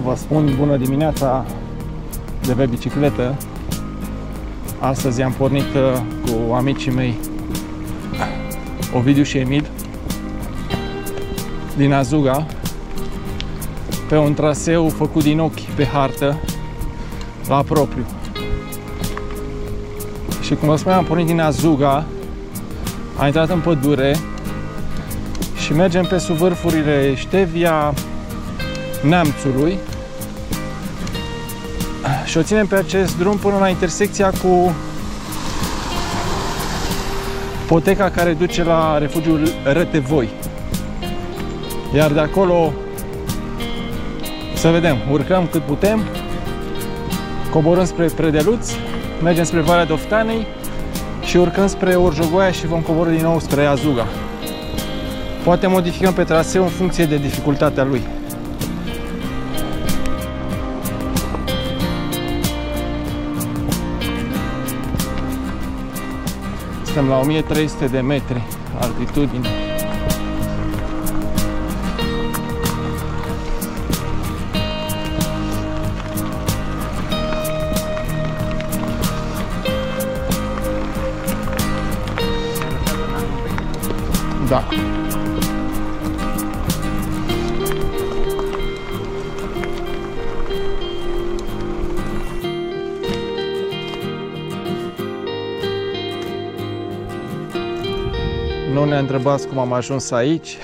vă spun bună dimineața de pe bicicletă. Astăzi am pornit cu amicii mei Ovidiu și Emil din Azuga pe un traseu făcut din ochi pe hartă la propriu. Și cum vă spuneam, am pornit din Azuga, am intrat în pădure și mergem pe sub vârfurile Ștevia, Neamțului și o ținem pe acest drum până la intersecția cu poteca care duce la refugiul Rătevoi. Iar de acolo, să vedem, urcăm cât putem, coborâm spre Predeluț, mergem spre Valea Doftanei și urcăm spre Orjogoaia și vom coborî din nou spre Azuga. Poate modificăm pe traseu în funcție de dificultatea lui. Suntem la 1300 de metri altitudine. Da. Nu ne întrebați cum am ajuns aici.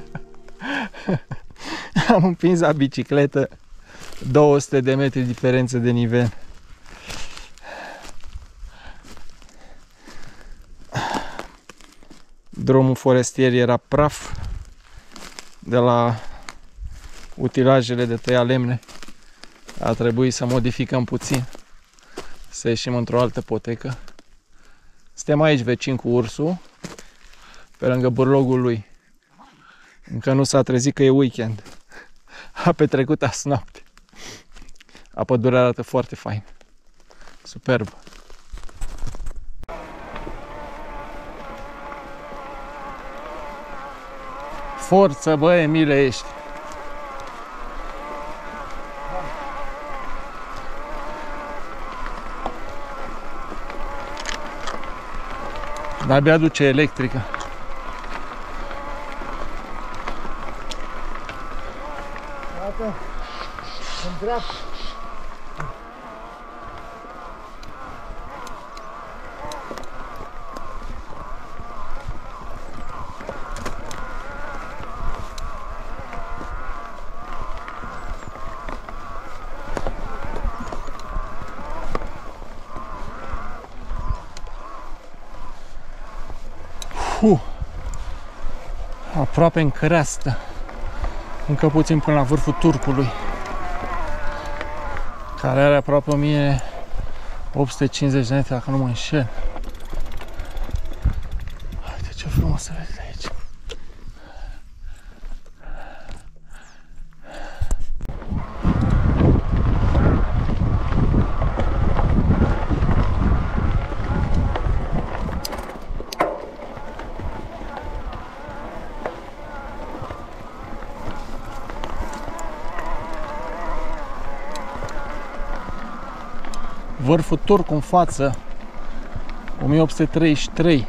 Am împins la bicicletă 200 de metri diferență de nivel. Drumul forestier era praf de la utilajele de tăia lemne. A trebuit să modificăm puțin, să ieșim într-o altă potecă. Suntem aici vecini cu ursul, pe lângă burlogul lui. Încă nu s-a trezit că e weekend. A petrecut azi noapte. Pădurea arată foarte fain. Superb. Forță, bă, Emile, ești. De-abia duce electrică. Iată, în dreapta. Aproape în creastă. Încă puțin până la vârful Turcului, care are aproape 1850 de metri, dacă nu mă înșel. Uite ce frumos se vede de aici. Vârful Turcu în față, 1833.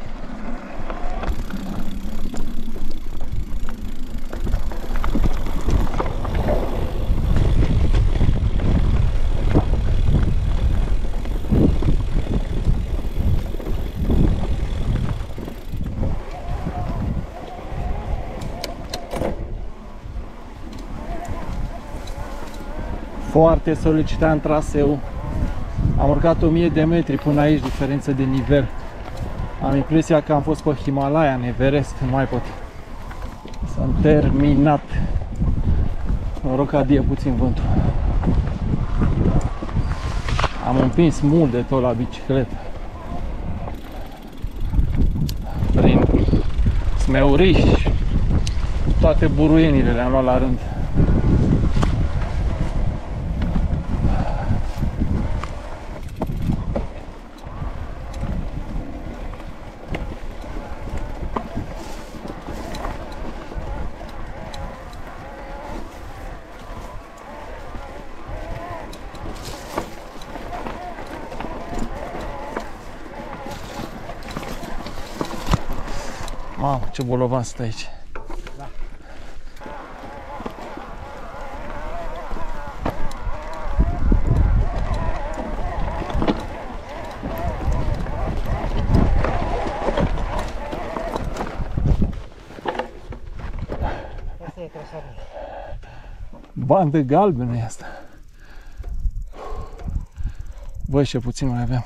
Foarte solicitant traseu. Am urcat 1000 de metri până aici, diferență de nivel. Am impresia că am fost pe Himalaya, în Everest, nu mai pot. S-am terminat. Noroc că adie puțin vântul. Am împins mult de tot la bicicletă. Prin Smeuriș, toate buruienile le-am luat la rând. Mamă, ce bolovan stă aici. Da. Asta e trasarea. Bandă galbenă e asta. Băi, ce puțin mai aveam.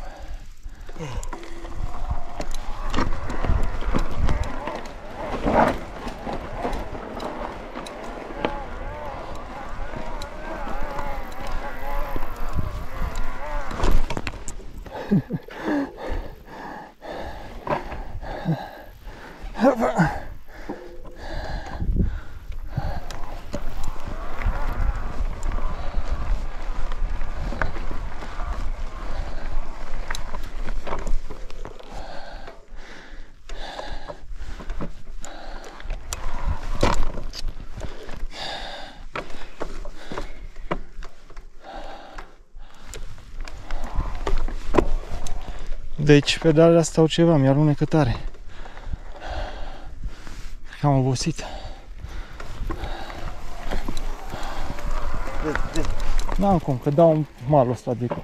Deci pedalele astea au ceva, mi-alunecă tare. Cred că am obosit. N-am cum, că dau malul ăsta de...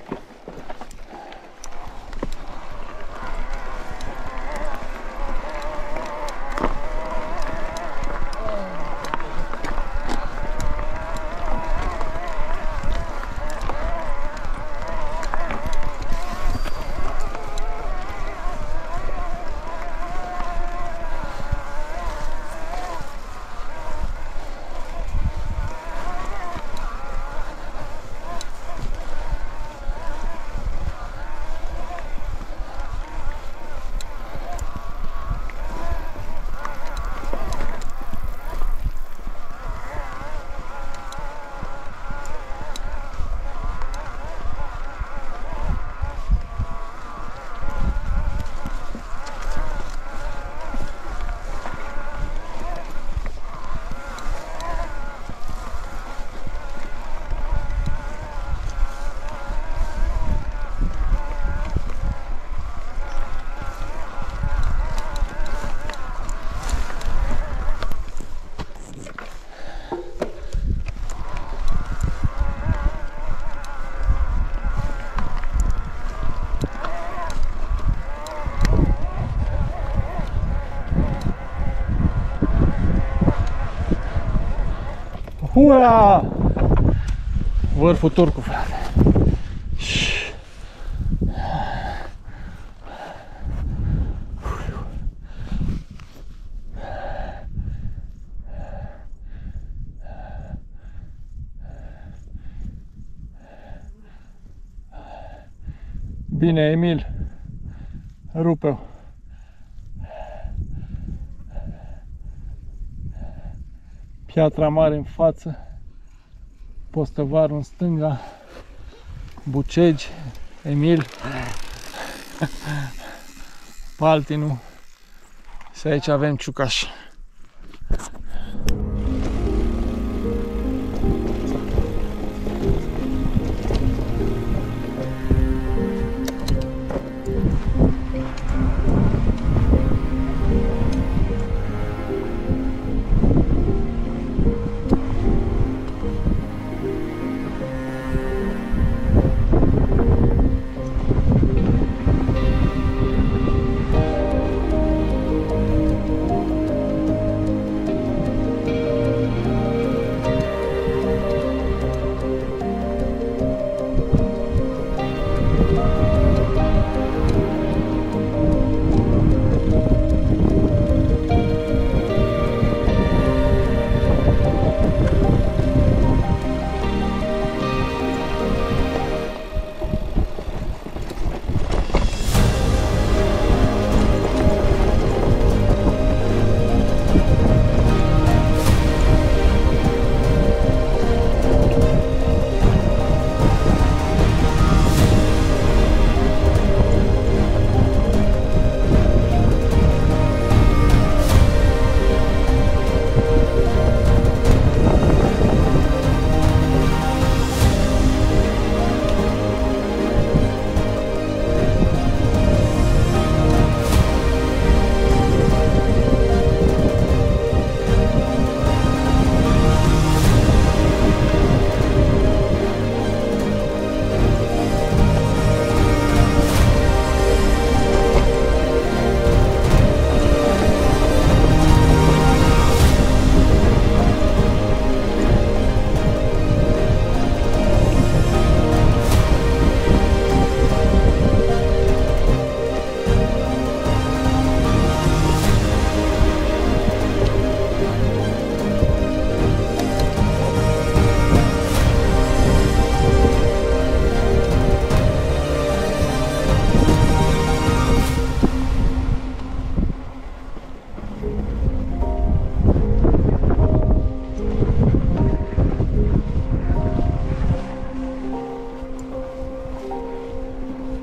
Ura! Vârful Turcu, frate. Bine, Emil. Rupe-o. Piatra mare în față, Postăvarul în stânga, Bucegi, Emil, Paltinu și aici avem Ciucaș.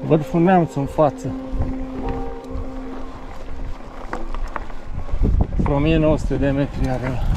Vârful Neamț în față. Vreo 1900 de metri are ăla.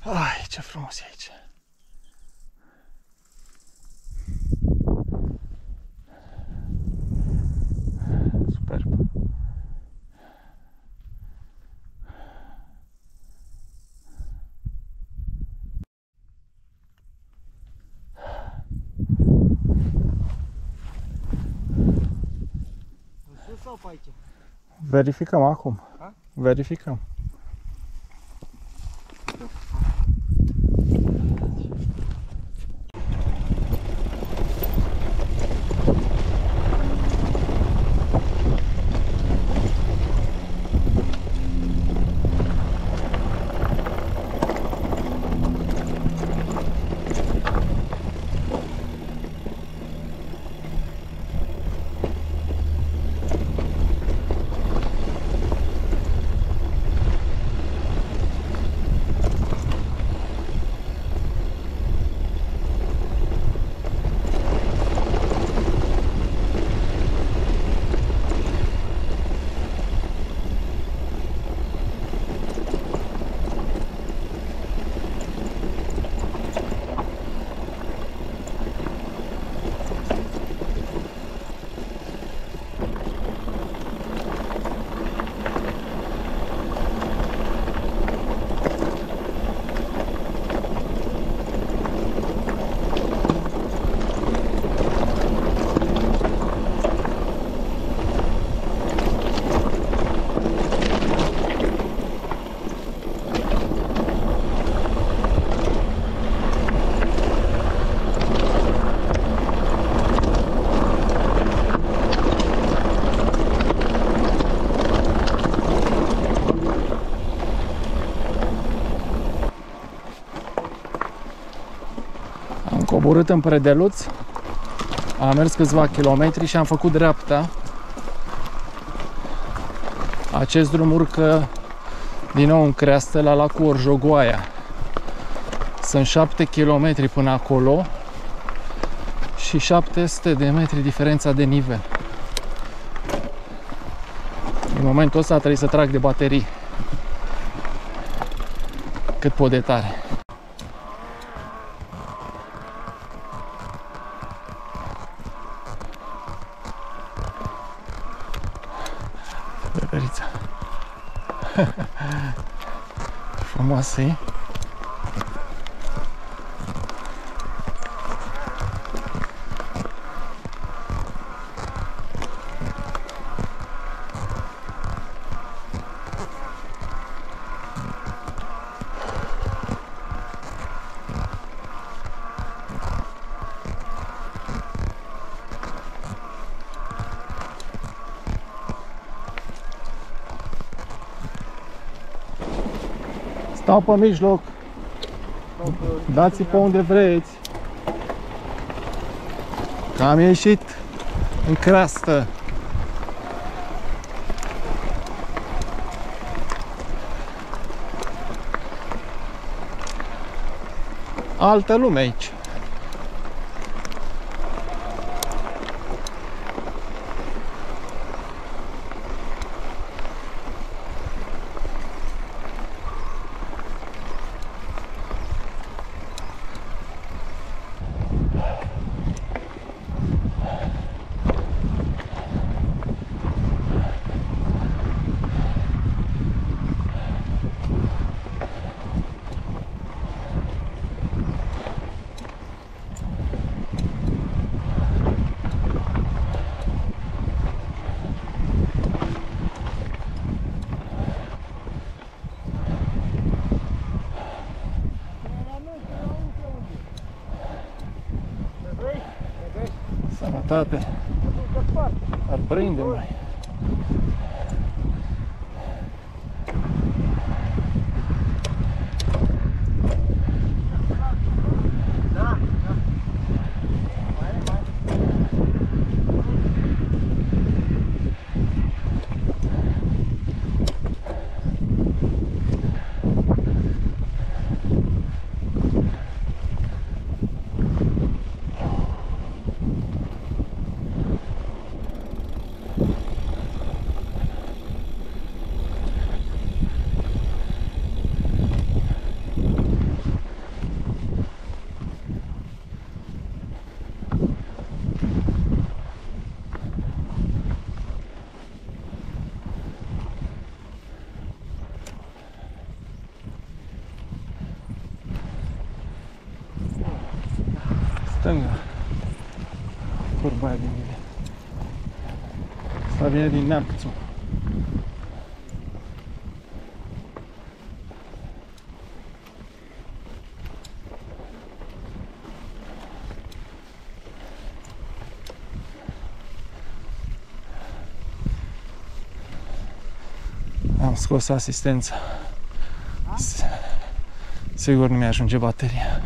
Ai, ce frumos e aici! Superb! În sus sau pe aici? Verificăm acum. Ha? Verificăm. Coborât în Predeluț, am mers câțiva kilometri și am făcut dreapta. Acest drum urcă din nou în creastă la lacul Orjogoaia. Sunt 7 km până acolo și 700 de metri diferența de nivel. În momentul ăsta trebuie să trag de baterii cât pot de tare. Veverița. Frumoasă e. Stau pe mijloc, dați-i pe unde vreți, că am ieșit în creastă. Altă lume aici. Sănătate. Ar prinde mai. Asta vine din Neamțu. Am scos asistența. Sigur nu mi-ajunge bateria.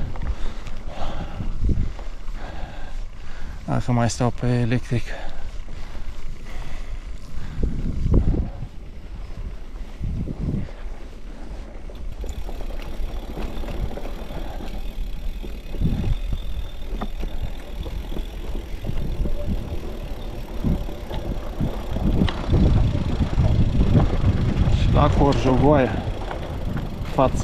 Dacă mai stau pe electric. Și la Corjogoaia, față.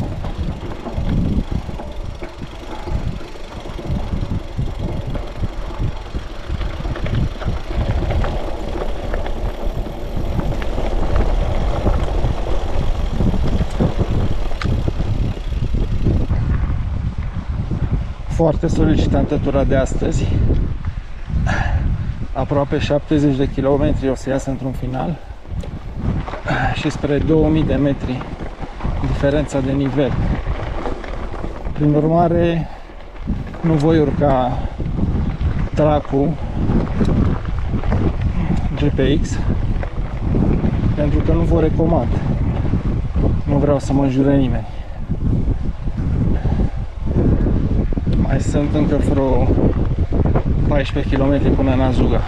Foarte solicitantă tura de astăzi. Aproape 70 de kilometri o să iasă într-un final și spre 2000 de metri diferența de nivel. Prin urmare, nu voi urca tracul GPX pentru că nu vă recomand. Nu vreau să mă înjure nimeni. Mai sunt încă vreo 14 km până în Azuga.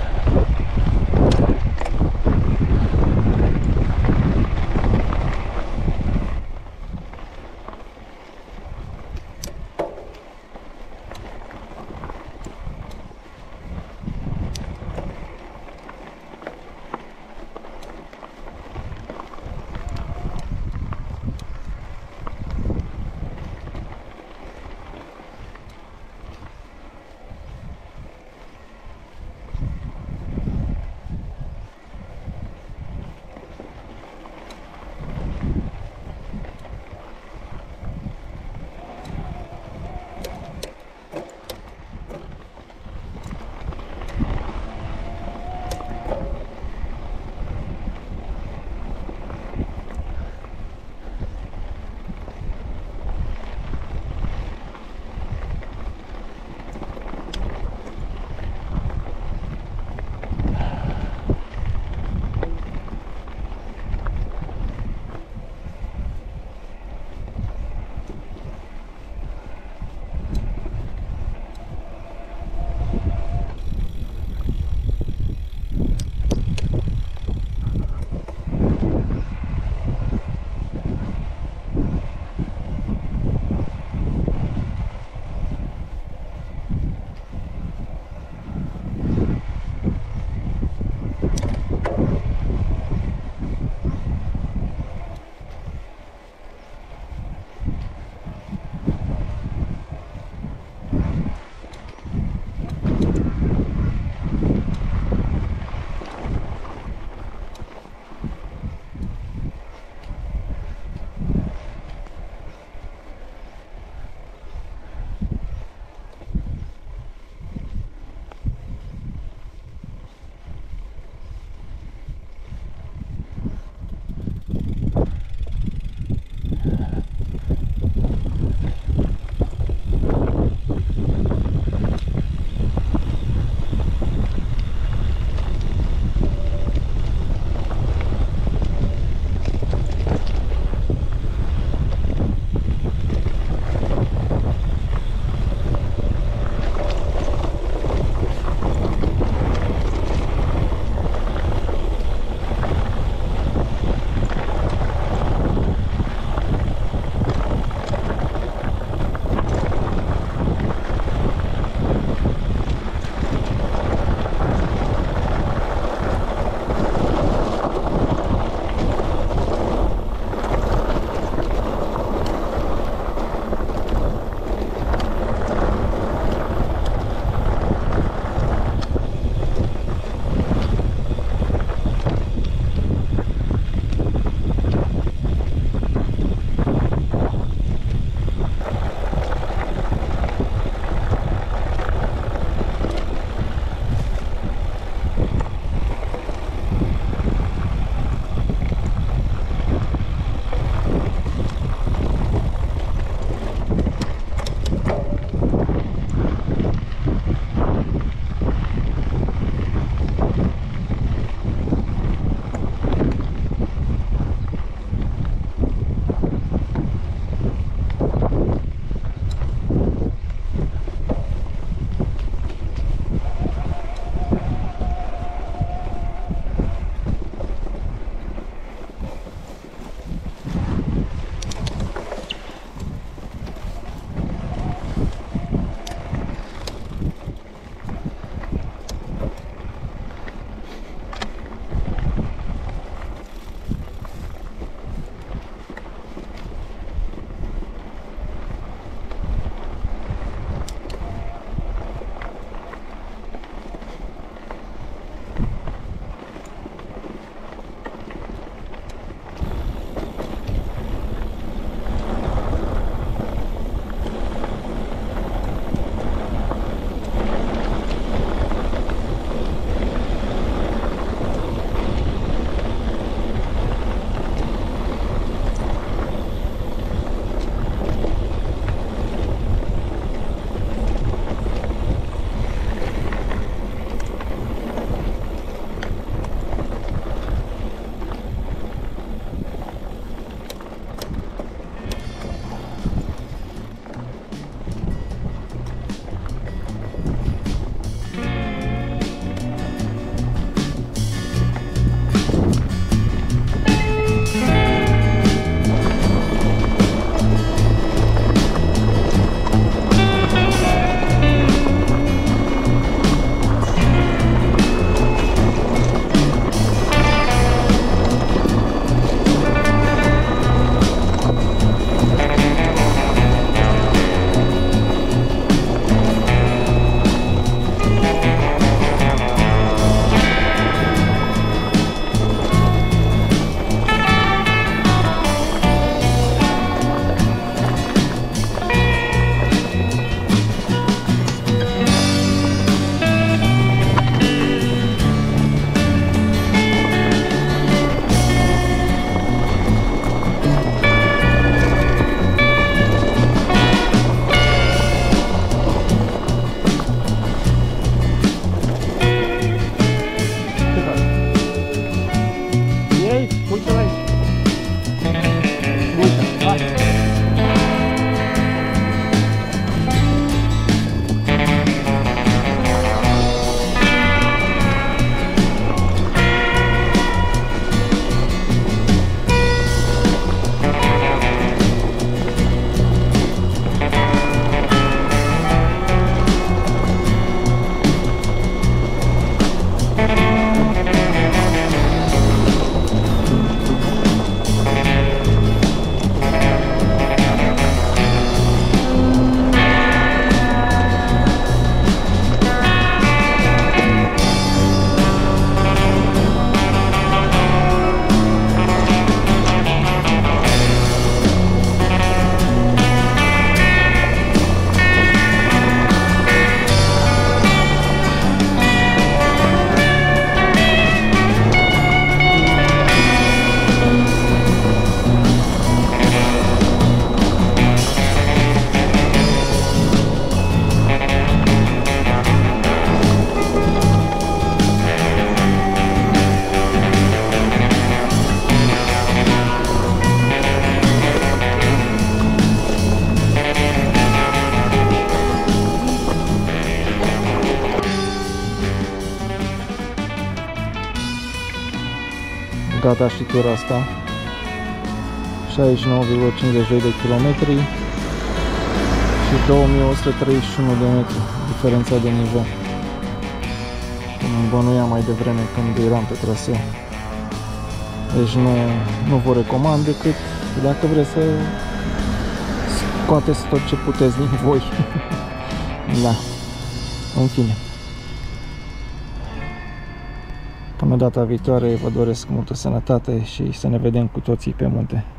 Gata și tura asta. 69,52 de kilometri și 2131 de metri diferența de nivel. Cum îmi bănuiam mai devreme când eram pe traseu. Deci nu vă recomand decât dacă vreți să scoateți tot ce puteți din voi. Da. În fine. Până data viitoare vă doresc multă sănătate și să ne vedem cu toții pe munte.